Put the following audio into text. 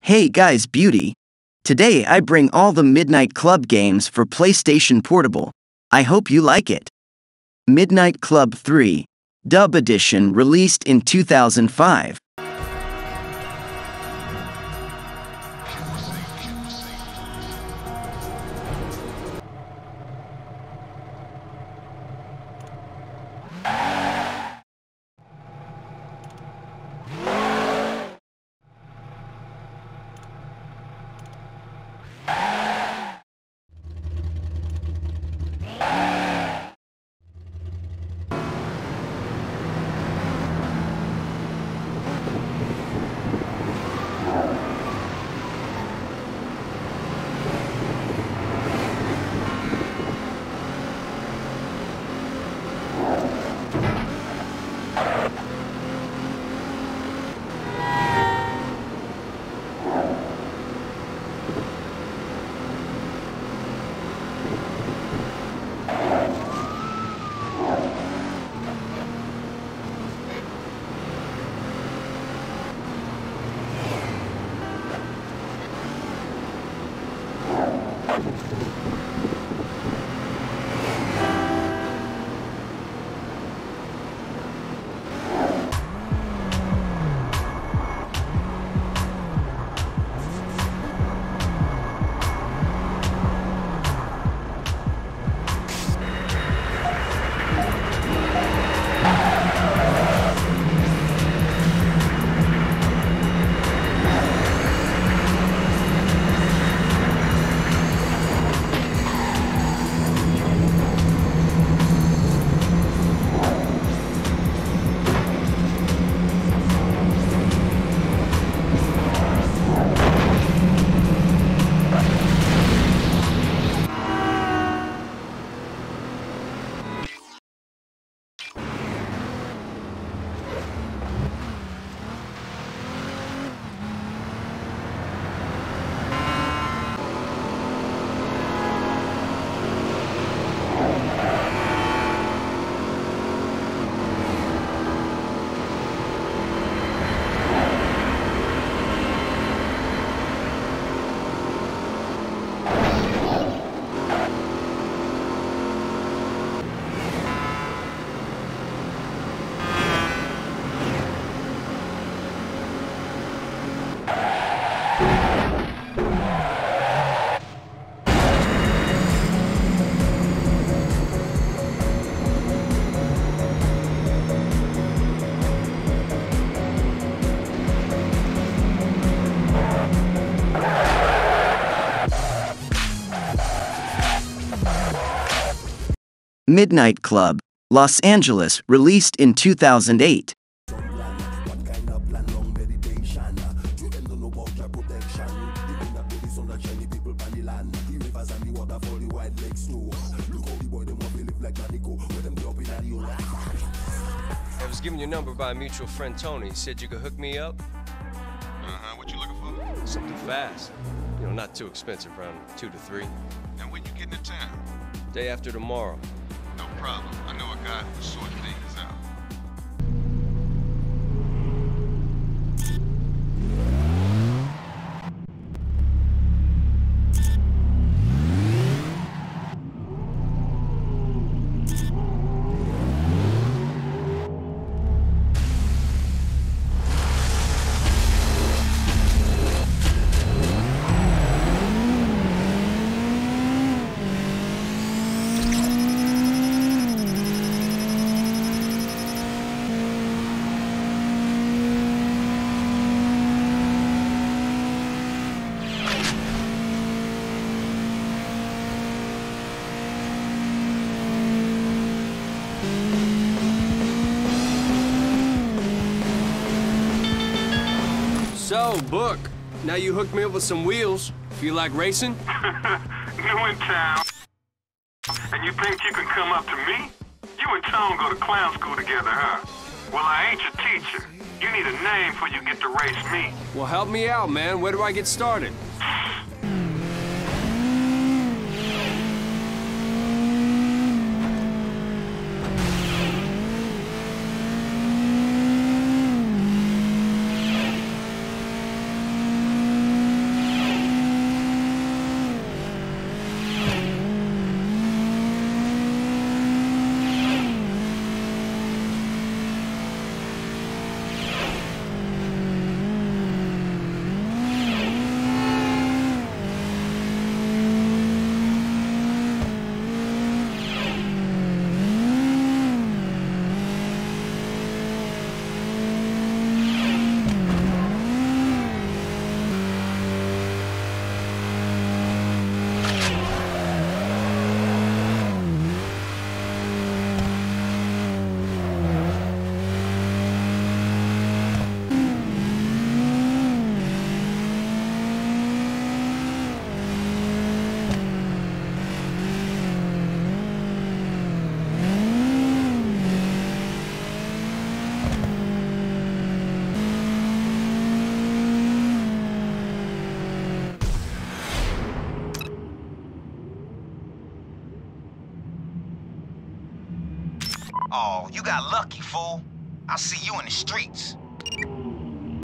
Hey guys, beauty. Today I bring all the Midnight Club games for PlayStation Portable. I hope you like it. Midnight Club 3, Dub Edition, released in 2005. Midnight Club, Los Angeles, released in 2008. I was given your number by a mutual friend, Tony. He said you could hook me up. What you looking for? Something fast. You know, not too expensive, around 2 to 3. And when you getting to town? Day after tomorrow. No problem. I know a guy who can sort things out. So, Book, now you hooked me up with some wheels. Feel like racing? New in town. And you think you can come up to me? You and Tone go to clown school together, huh? Well, I ain't your teacher. You need a name before you get to race me. Well, help me out, man. Where do I get started? Oh, you got lucky, fool. I'll see you in the streets.